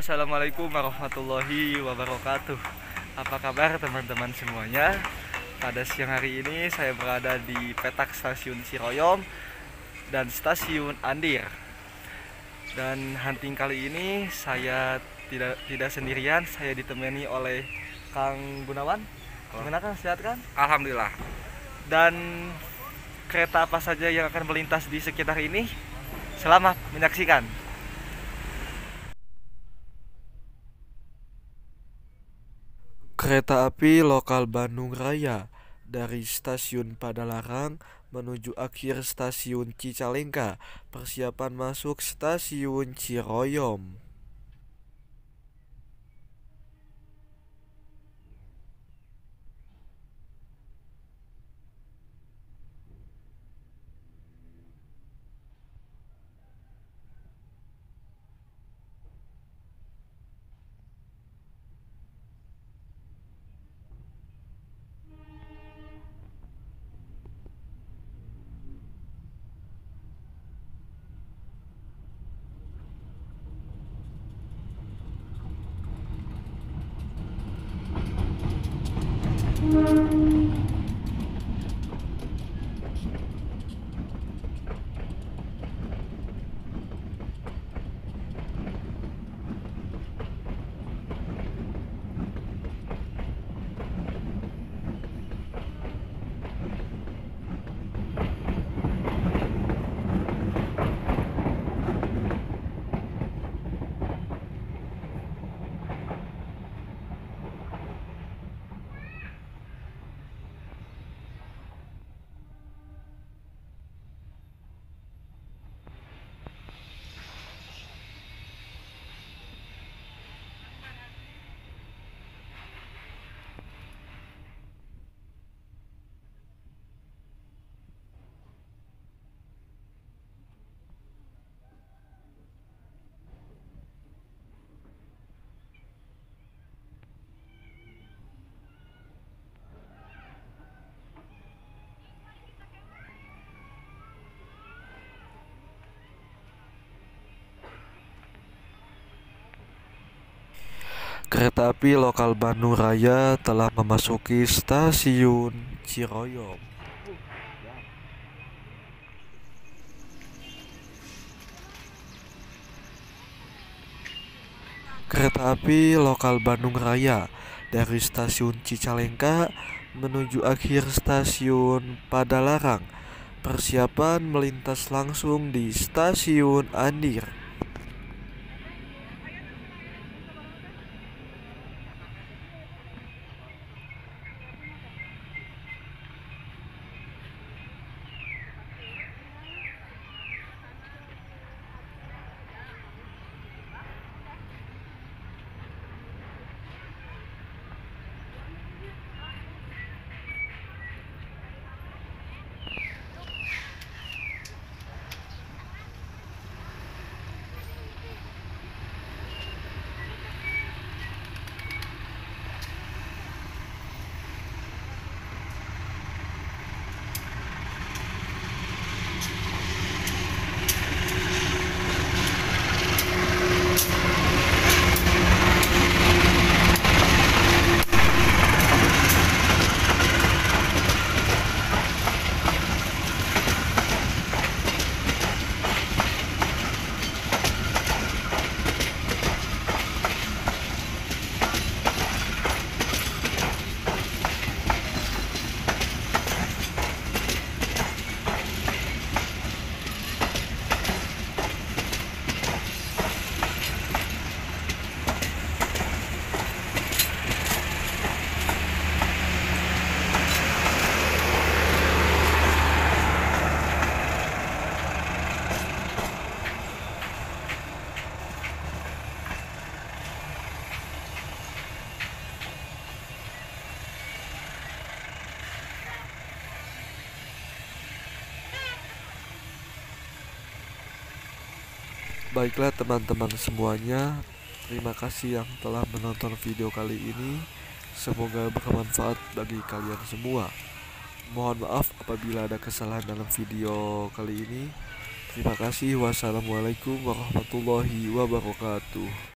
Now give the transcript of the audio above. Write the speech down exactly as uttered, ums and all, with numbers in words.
Assalamualaikum warahmatullahi wabarakatuh. Apa kabar teman-teman semuanya? Pada siang hari ini saya berada di petak stasiun Ciroyom dan stasiun Andir. Dan hunting kali ini saya tidak tidak sendirian, saya ditemani oleh Kang Gunawan. Gimana Kang, sehat kan? Alhamdulillah. Dan kereta apa saja yang akan melintas di sekitar ini? Selamat menyaksikan. Kereta api lokal Bandung Raya dari stasiun Padalarang menuju akhir stasiun Cicalengka. Persiapan masuk stasiun Ciroyom. Kereta api lokal Bandung Raya telah memasuki stasiun Ciroyom. Kereta api lokal Bandung Raya dari stasiun Cicalengka menuju akhir stasiun Padalarang. Persiapan melintas langsung di stasiun Andir. Baiklah teman-teman semuanya, terima kasih yang telah menonton video kali ini. Semoga bermanfaat bagi kalian semua. Mohon maaf apabila ada kesalahan dalam video kali ini. Terima kasih. Wassalamualaikum warahmatullahi wabarakatuh.